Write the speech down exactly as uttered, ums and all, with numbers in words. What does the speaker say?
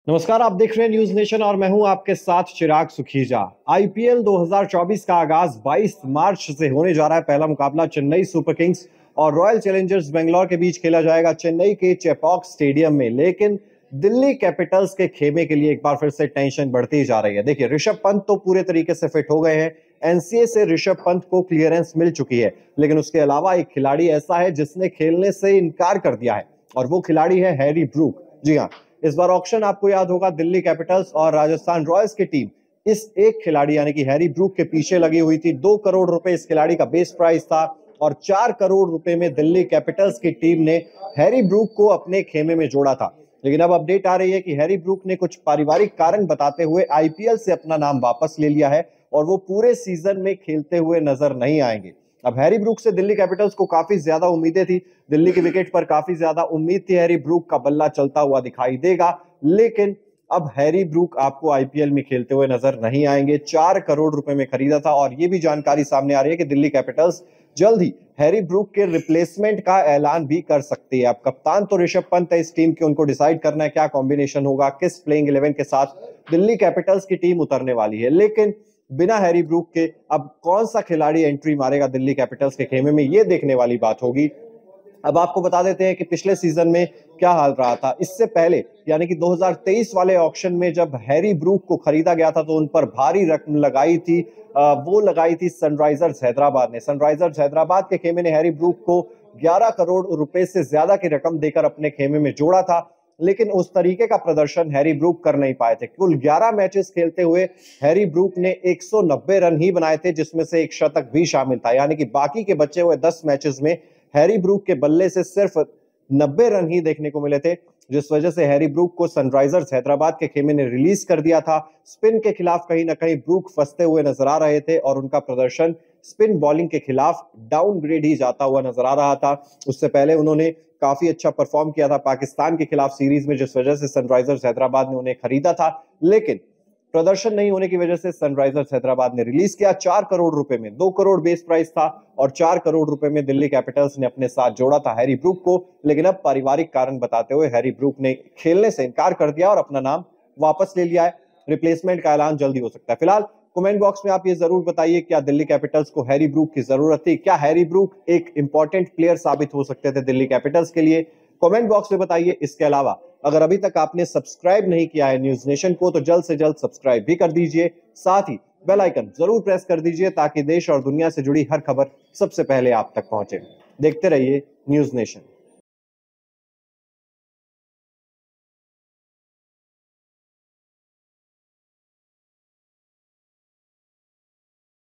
नमस्कार, आप देख रहे हैं न्यूज नेशन और मैं हूं आपके साथ चिराग सुखीजा। आईपीएल दो हज़ार चौबीस का आगाज बाईस मार्च से होने जा रहा है। पहला मुकाबला चेन्नई सुपर किंग्स और रॉयल चैलेंजर्स बेंगलोर के बीच खेला जाएगा चेन्नई के चेपॉक स्टेडियम में। लेकिन दिल्ली कैपिटल्स के खेमे के लिए एक बार फिर से टेंशन बढ़ती जा रही है। देखिए, ऋषभ पंत तो पूरे तरीके से फिट हो गए हैं। एनसीए से ऋषभ पंत को क्लियरेंस मिल चुकी है, लेकिन उसके अलावा एक खिलाड़ी ऐसा है जिसने खेलने से इनकार कर दिया है और वो खिलाड़ी है हैरी ब्रूक। जी हाँ, इस बार ऑक्शन आपको याद होगा, दिल्ली कैपिटल्स और राजस्थान रॉयल्स की टीम इस एक खिलाड़ी यानी कि हैरी ब्रूक के पीछे लगी हुई थी। दो करोड़ रुपए इस खिलाड़ी का बेस प्राइस था और चार करोड़ रुपए में दिल्ली कैपिटल्स की टीम ने हैरी ब्रूक को अपने खेमे में जोड़ा था। लेकिन अब अपडेट आ रही है कि हैरी ब्रूक ने कुछ पारिवारिक कारण बताते हुए आईपीएल से अपना नाम वापस ले लिया है और वो पूरे सीजन में खेलते हुए नजर नहीं आएंगे। अब हैरी ब्रूक से दिल्ली कैपिटल्स को काफी ज्यादा उम्मीदें थी, दिल्ली की विकेट पर काफी ज्यादा उम्मीद थी हैरी ब्रूक का बल्ला चलता हुआ दिखाई देगा। लेकिन अब हैरी ब्रूक आपको आईपीएल में खेलते हुए नजर नहीं आएंगे। चार करोड़ रुपए में खरीदा था और ये भी जानकारी सामने आ रही है कि दिल्ली कैपिटल्स जल्द ही हैरी ब्रूक के रिप्लेसमेंट का ऐलान भी कर सकती है। अब कप्तान तो ऋषभ पंत है इस टीम के, उनको डिसाइड करना है क्या कॉम्बिनेशन होगा, किस प्लेइंग इलेवन के साथ दिल्ली कैपिटल्स की टीम उतरने वाली है। लेकिन बिना हैरी ब्रूक के अब कौन सा खिलाड़ी एंट्री मारेगा दिल्ली कैपिटल्स के खेमे में, ये देखने वाली बात होगी। अब आपको बता देते हैं कि पिछले सीजन में क्या हाल रहा था। इससे पहले यानी कि दो हज़ार तेईस वाले ऑक्शन में जब हैरी ब्रूक को खरीदा गया था तो उन पर भारी रकम लगाई थी, आ, वो लगाई थी सनराइजर्स हैदराबाद ने। सनराइजर्स हैदराबाद के खेमे ने हैरी ब्रूक को ग्यारह करोड़ रुपए से ज्यादा की रकम देकर अपने खेमे में जोड़ा था। लेकिन उस तरीके का प्रदर्शन हैरी ब्रूक कर नहीं पाए थे। कुल ग्यारह मैचेस खेलते हुए हैरी ब्रूक ने एक सौ नब्बे रन ही बनाए थे, जिसमें से एक शतक भी शामिल था। यानी कि बाकी के बचे हुए दस मैचेस में हैरी ब्रूक के बल्ले से सिर्फ नब्बे रन ही देखने को मिले थे, जिस वजह से हैरी ब्रूक को सनराइजर्स हैदराबाद के खेमे ने रिलीज कर दिया था। स्पिन के खिलाफ कहीं ना कहीं ब्रूक फंसते हुए नजर आ रहे थे और उनका प्रदर्शन स्पिन बॉलिंग के खिलाफ डाउनग्रेड ही जाता हुआ नजर आ रहा था। उससे पहले उन्होंने काफी अच्छा परफॉर्म किया था पाकिस्तान के खिलाफ सीरीज में, जिस वजह से सनराइजर्स हैदराबाद ने उन्हें खरीदा था। लेकिन प्रदर्शन नहीं होने की वजह से सनराइजर्स हैदराबाद ने रिलीज किया। चार करोड़ रुपए में, दो करोड़ बेस प्राइस था और चार करोड़ रुपए में दिल्ली कैपिटल्स ने अपने साथ जोड़ा था हैरी ब्रूक को। लेकिन अब पारिवारिक कारण बताते हुए हैरी ब्रूक ने खेलने से इनकार कर दिया और अपना नाम वापस ले लिया है। रिप्लेसमेंट का ऐलान जल्दी हो सकता है। फिलहाल कमेंट बॉक्स में आप ये जरूर बताइए, क्या दिल्ली कैपिटल्स को हैरी ब्रूक की जरूरत थी? क्या हैरी ब्रूक एक इंपॉर्टेंट प्लेयर साबित हो सकते थे दिल्ली कैपिटल्स के लिए? कमेंट बॉक्स में बताइए। इसके अलावा अगर अभी तक आपने सब्सक्राइब नहीं किया है न्यूज नेशन को तो जल्द से जल्द सब्सक्राइब भी कर दीजिए। साथ ही बेल आइकन जरूर प्रेस कर दीजिए ताकि देश और दुनिया से जुड़ी हर खबर सबसे पहले आप तक पहुंचे। देखते रहिए न्यूज नेशन।